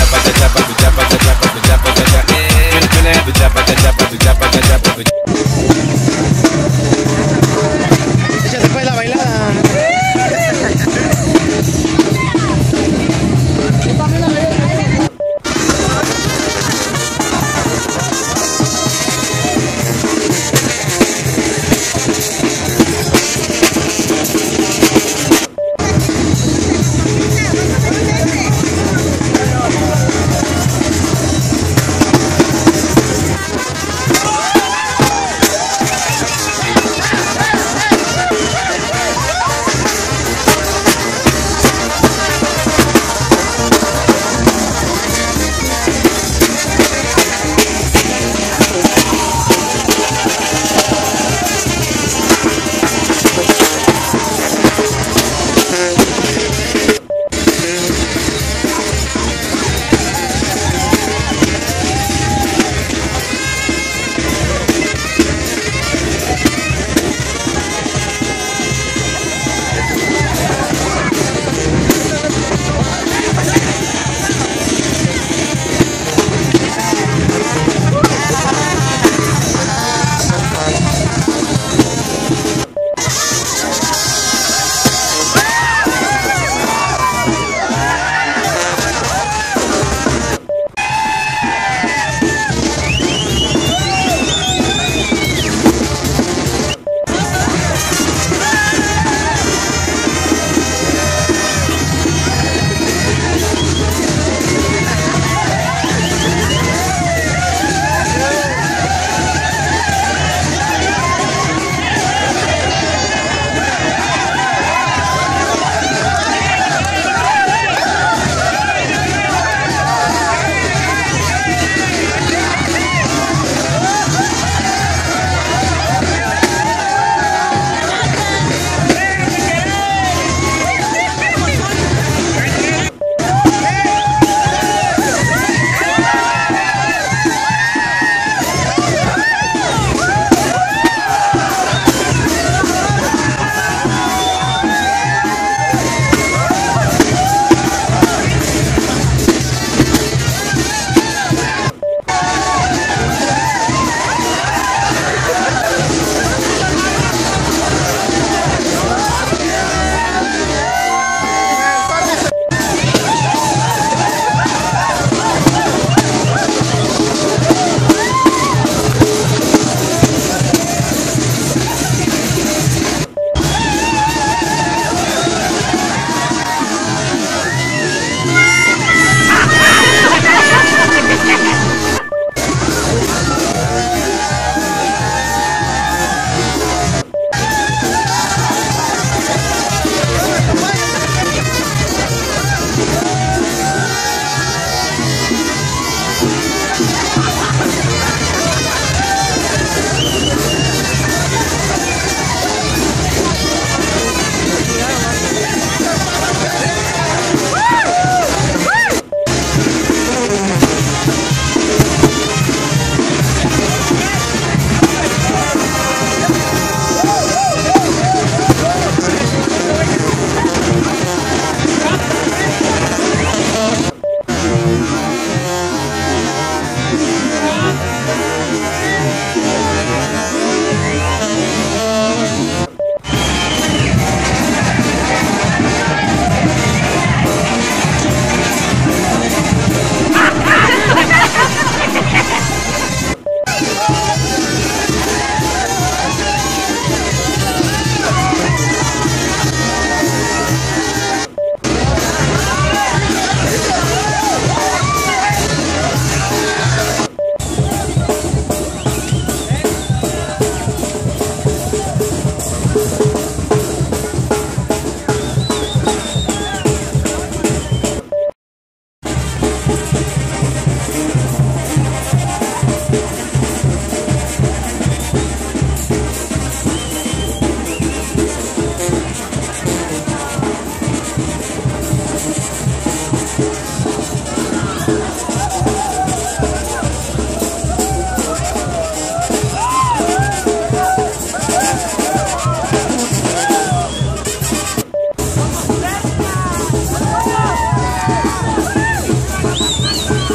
Échate pues la bailada.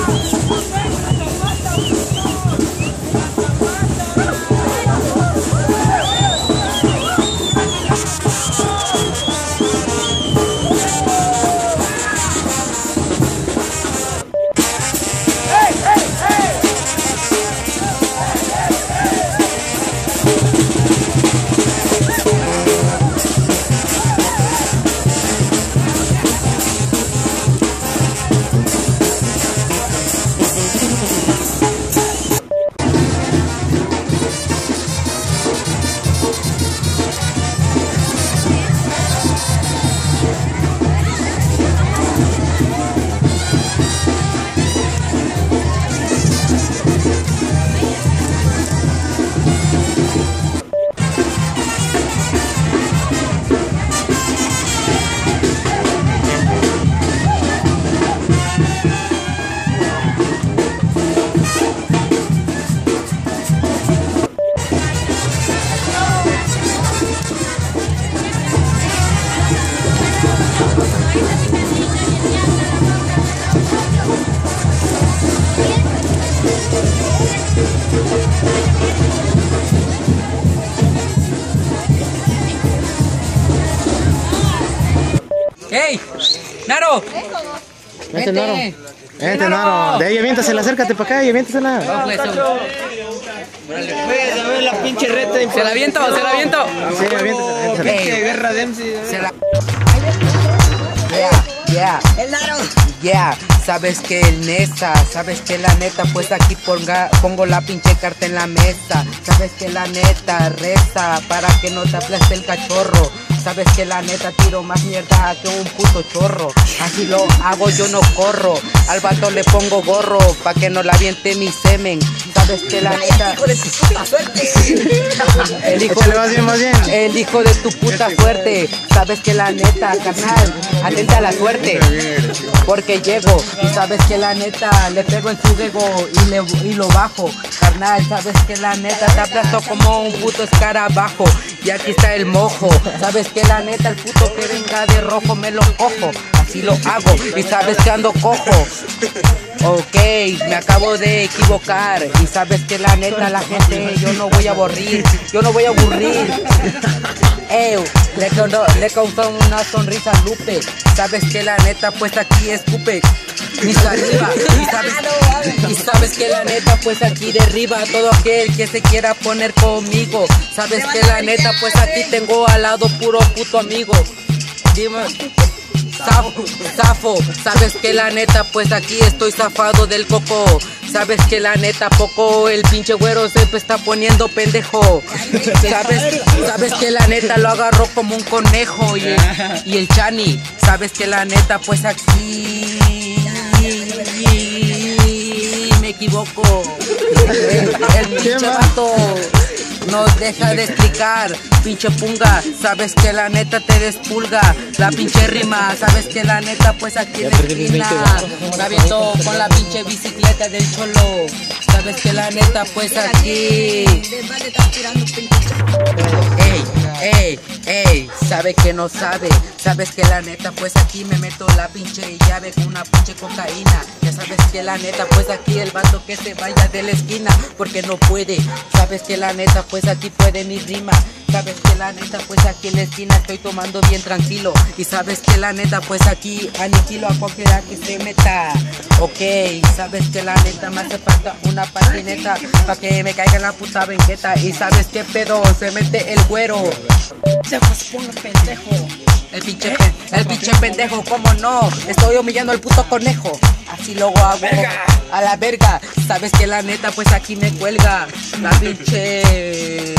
¡Ey! ¡Naro! Vente, Naro. Vente, Naro. De ahí aviéntasela, acércate para acá y aviéntasela. No, pues, A ver la pinche reta. ¿Se la aviento? ¿Se la aviento? Sí, aviéntasela. Pinche guerra Dempsey. Se la... Yeah. El Naro. Yeah, sabes que el Nesa, sabes que la neta, pues aquí pongo la pinche carta en la mesa. Sabes que la neta reza para que no te aplaste el cachorro. Sabes que la neta tiro más mierda que un puto chorro. Así lo hago, yo no corro. Al vato le pongo gorro pa' que no la aviente mi semen. Sabes que la neta... Hijo de tu puta suerte. El hijo Échale, más bien, más bien. El hijo de tu puta suerte. Sabes que la neta, carnal, atenta a la suerte. Porque llego y sabes que la neta le pego en su ego y lo bajo. Carnal, sabes que la neta te aplasto como un puto escarabajo. Y aquí está el mojo. Sabes que la neta el puto que venga de rojo me lo cojo. Así lo hago y sabes que ando cojo. Ok, me acabo de equivocar. Y sabes que la neta la gente yo no voy a aburrir. Yo no voy a aburrir. Le causó una sonrisa a Lupe. Sabes que la neta pues aquí escupe mis arriba. Y sabes que la neta pues aquí derriba a todo aquel que se quiera poner conmigo. Sabes que la neta pues aquí tengo al lado puro puto amigo. Dime, zafo, sabes que la neta pues aquí estoy zafado del coco. Sabes que la neta poco el pinche güero se está poniendo pendejo. Sabes que la neta lo agarró como un conejo y el Chani. Sabes que la neta pues aquí me equivoco. El pinche vato no deja de explicar, pinche punga. Sabes que la neta te despulga la pinche rima. Sabes que la neta pues aquí en la esquina me aviento con la pinche bicicleta del cholo. Sabes que la neta pues aquí ey, sabe que no sabe. Sabes que la neta pues aquí me meto la pinche llave con una pinche cocaína. Ya sabes que la neta pues aquí el vato que se vaya de la esquina porque no puede. Sabes que la neta pues aquí puede mi rima. Sabes que la neta pues aquí en la esquina estoy tomando bien tranquilo. Y sabes que la neta pues aquí aniquilo a cualquiera que se meta. Ok, sabes que la neta me hace falta una patineta pa' que me caiga la puta benqueta. Y sabes que pedo se mete el güero. Se pone pendejo. El pinche pendejo, ¿cómo no? Estoy humillando al puto conejo. Así luego hago a la verga. Sabes que la neta pues aquí me cuelga la pinche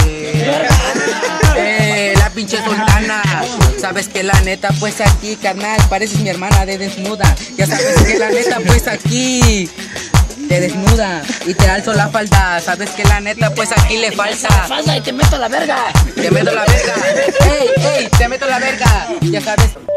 sultana. Sabes que la neta pues aquí, carnal, pareces mi hermana de desnuda. Ya sabes que la neta pues aquí te desnuda y te alzo la falda. Sabes que la neta pues aquí le falta. Falda y te meto la verga. Te meto la verga. Ey, te meto la verga. Ya sabes.